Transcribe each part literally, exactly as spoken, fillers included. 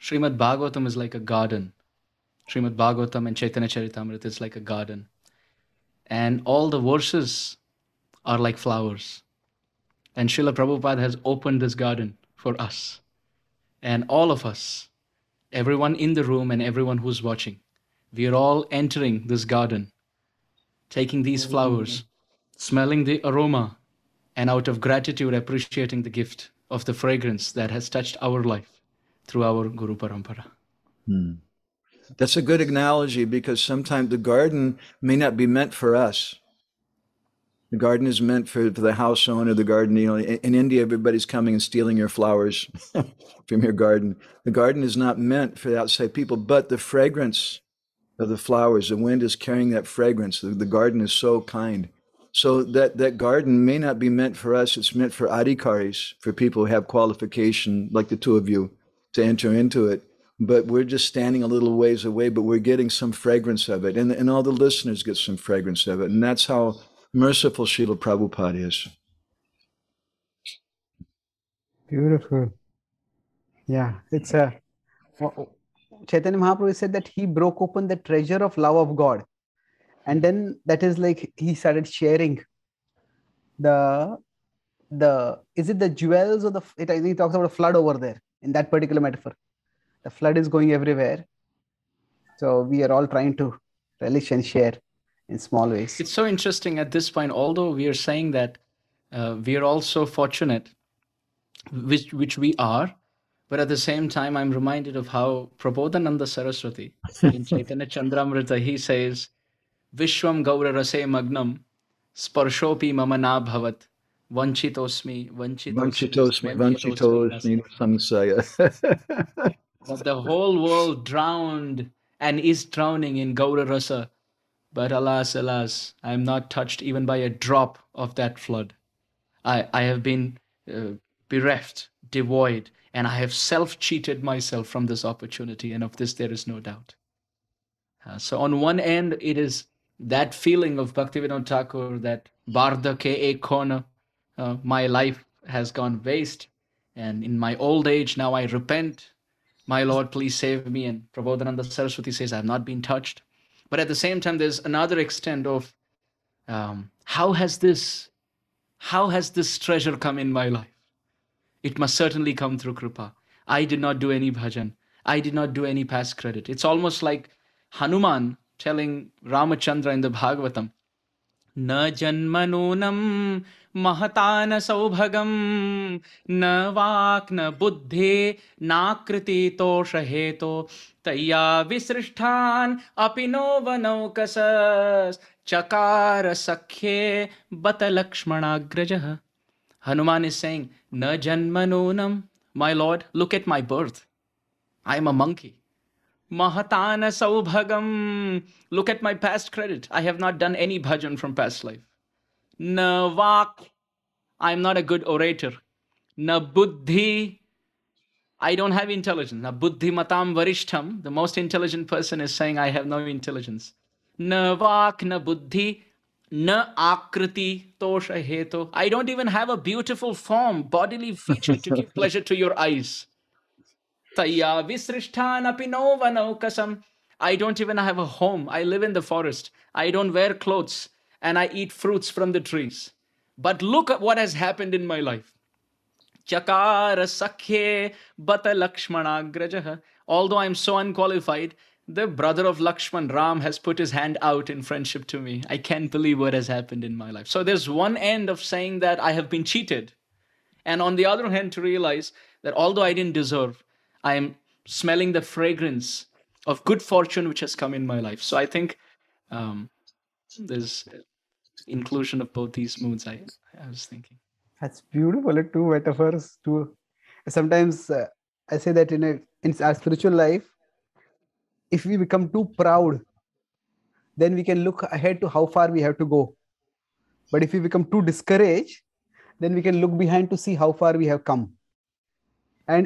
Srimad Bhagavatam is like a garden. Srimad Bhagavatam and Chaitanya Charitamrita is like a garden. And all the verses are like flowers. And Srila Prabhupada has opened this garden for us. And all of us, everyone in the room and everyone who's watching, we are all entering this garden, taking these flowers, smelling the aroma, and out of gratitude appreciating the gift of the fragrance that has touched our life through our Guru Parampara. Hmm. That's a good analogy, because sometimes the garden may not be meant for us. The garden is meant for, for the house owner. The garden, you know, in, in India, everybody's coming and stealing your flowers from your garden. The garden is not meant for the outside people, but the fragrance of the flowers, the wind is carrying that fragrance. The, the garden is so kind. So that, that garden may not be meant for us. It's meant for adhikaris, for people who have qualification, like the two of you, to enter into it. But we're just standing a little ways away, but we're getting some fragrance of it. And, and all the listeners get some fragrance of it. And that's how merciful Srila Prabhupada is. Beautiful. Yeah, it's a... Chaitanya Mahaprabhu said that he broke open the treasure of love of God. And then that is like he started sharing the... the is it the jewels or the... It, I think he talks about a flood over there in that particular metaphor. The flood is going everywhere. So we are all trying to relish and share in small ways. It's so interesting at this point, although we are saying that uh, we are all so fortunate, which, which we are, but at the same time, I'm reminded of how Prabodhananda Saraswati in Chaitanya Chandramrita, he says, Vishwam Gaura Rase Magnam Sparshopi Mama Na Bhavat Vanchitosmi Vanchitosmi, Vanchitosmi, Samsaya. That the whole world drowned and is drowning in Gaura Rasa. But alas, alas, I am not touched even by a drop of that flood. I, I have been uh, bereft, devoid, and I have self-cheated myself from this opportunity, and of this there is no doubt. Uh, so on one end, it is that feeling of Bhaktivinoda Thakur that Bardha ke ek khona, uh, my life has gone waste, and in my old age now I repent. My Lord, please save me. And Prabodhananda Saraswati says, I have not been touched. But at the same time, there's another extent of um, how has this, how has this treasure come in my life? It must certainly come through Kripa. I did not do any bhajan. I did not do any past credit. It's almost like Hanuman telling Ramachandra in the Bhagavatam, Na janmanunam mahatana saubhagam na vak na buddhi na kriti tosha heto taya visrishthan apino vanaukasas chakara sakhye bata lakshmanagrajah. Hanuman is saying, Na janmanunam, my Lord, look at my birth. I am a monkey. Mahatana saubhagam, look at my past credit. I have not done any bhajan from past life. Na vak, I am not a good orator. Na buddhi, I don't have intelligence. Na buddhi matam varishtham, the most intelligent person is saying I have no intelligence. Na vak, na buddhi, na akriti tosha heto. I don't even have a beautiful form, bodily feature to give pleasure to your eyes. Taya visrishthan apino vanaukasam. I don't even have a home. I live in the forest. I don't wear clothes and I eat fruits from the trees. But look at what has happened in my life. Chakara sakhye bata lakshmanagrajah. Although I'm so unqualified, the brother of Lakshman, Ram, has put his hand out in friendship to me. I can't believe what has happened in my life. So there's one end of saying that I have been cheated. And on the other hand, to realize that although I didn't deserve, I am smelling the fragrance of good fortune which has come in my life. So I think um, there's inclusion of both these moods, I, I was thinking. That's beautiful. Two metaphors. Two. Sometimes uh, I say that in, a, in our spiritual life, if we become too proud, then we can look ahead to how far we have to go. But if we become too discouraged, then we can look behind to see how far we have come. And,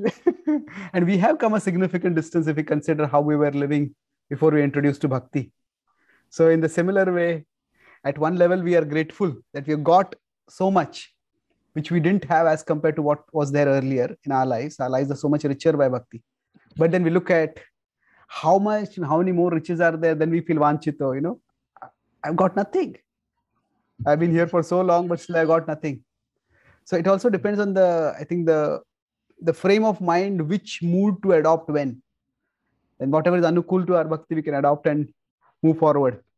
and we have come a significant distance if we consider how we were living before we introduced to bhakti. So in the similar way, at one level, we are grateful that we have got so much, which we didn't have as compared to what was there earlier in our lives. Our lives are so much richer by bhakti. But then we look at how much, how many more riches are there, then we feel vanchito, you know, I've got nothing. I've been here for so long, but still I got nothing. So it also depends on the, I think the, the frame of mind, which mood to adopt when. And whatever is anukul to our bhakti, we can adopt and move forward.